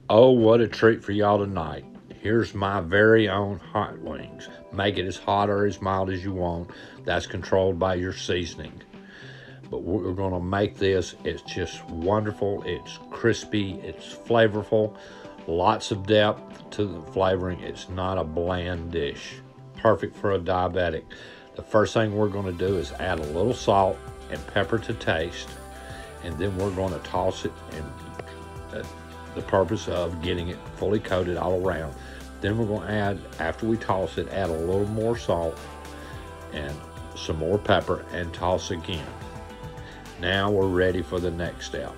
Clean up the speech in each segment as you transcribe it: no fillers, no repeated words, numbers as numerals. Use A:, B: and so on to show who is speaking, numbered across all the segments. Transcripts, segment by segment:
A: Oh, what a treat for y'all tonight. Here's my very own hot wings. Make it as hot or as mild as you want. That's controlled by your seasoning. But we're going to make this. It's just wonderful. It's crispy. It's flavorful. Lots of depth to the flavoring. It's not a bland dish. Perfect for a diabetic. The first thing we're going to do is add a little salt and pepper to taste. And then we're going to toss it in the purpose of getting it fully coated all around. Then we're going to add, after we toss it, add a little more salt and some more pepper and toss again. Now we're ready for the next step.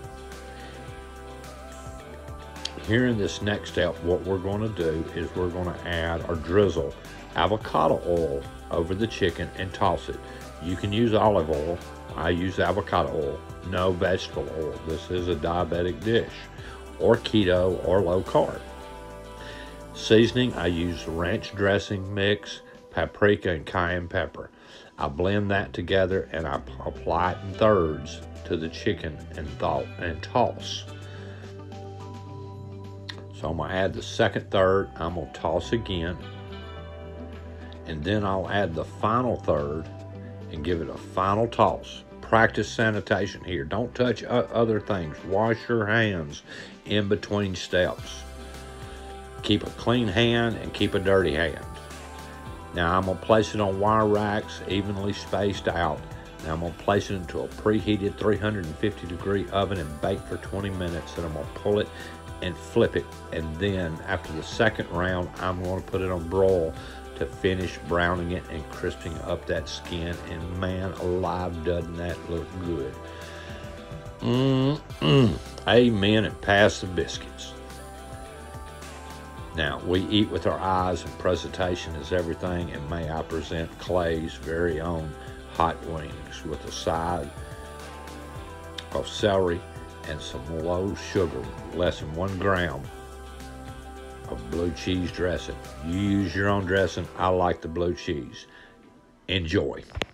A: Here in this next step, what we're going to do is we're going to add or drizzle avocado oil over the chicken and toss it. You can use olive oil. I use avocado oil, no vegetable oil. This is a diabetic dish, or keto or low carb. Seasoning, I use ranch dressing mix, paprika, and cayenne pepper. I blend that together and I apply it in thirds to the chicken and toss. So I'm going to add the second third. I'm going to toss again. And then I'll add the final third and give it a final toss. Practice sanitation here. Don't touch other things. Wash your hands in between steps. Keep a clean hand and keep a dirty hand. Now I'm going to place it on wire racks, evenly spaced out. Now I'm going to place it into a preheated 350-degree oven and bake for 20 minutes. Then I'm going to pull it and flip it. And then after the second round, I'm going to put it on broil to finish browning it and crisping up that skin. And man alive, doesn't that look good. Amen, and pass the biscuits. Now, we eat with our eyes, and presentation is everything, and may I present Clay's very own hot wings with a side of celery and some low sugar, less than 1 gram of blue cheese dressing. You use your own dressing. I like the blue cheese. Enjoy.